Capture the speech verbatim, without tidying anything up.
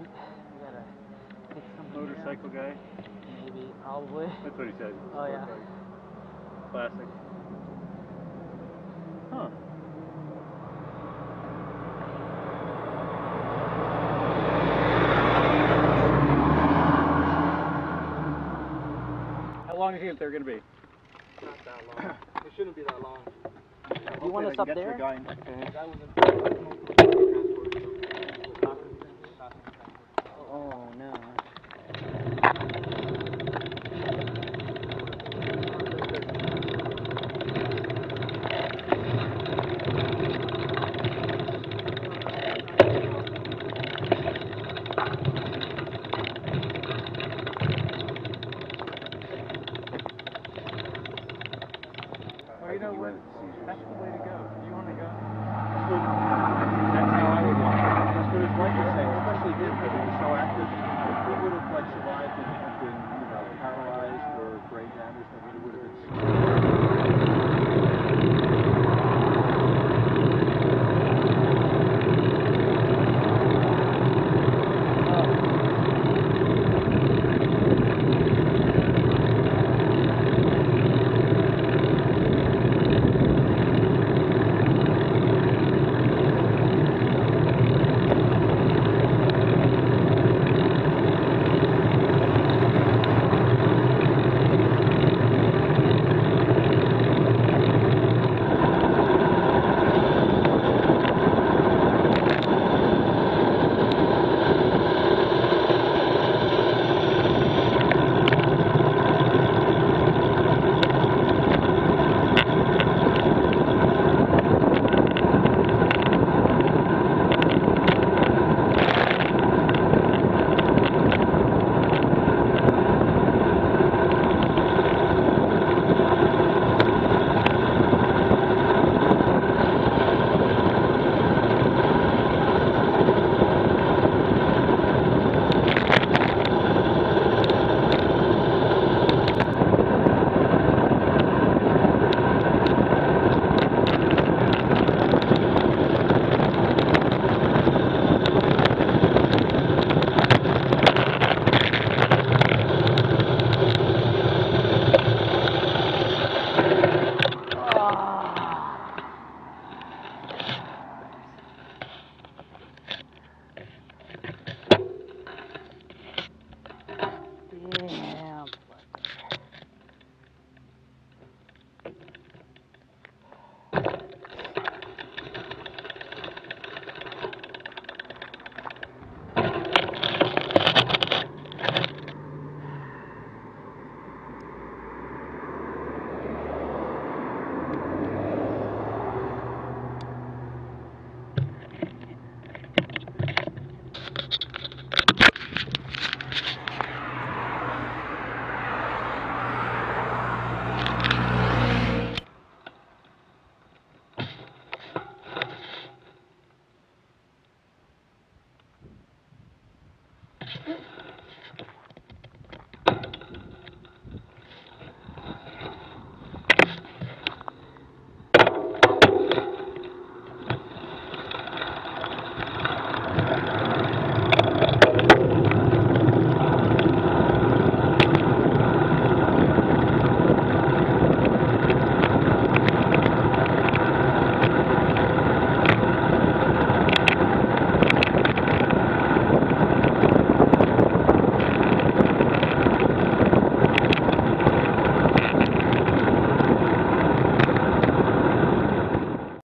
gotta pick something Motorcycle guy? Maybe, probably. That's what he said. Oh, yeah. Classic. Huh. How long do you think they're going to be? Not that long. It shouldn't be that long. Do you want us up there? Okay. That was Oh, no. Well, you know what? That's the way to go.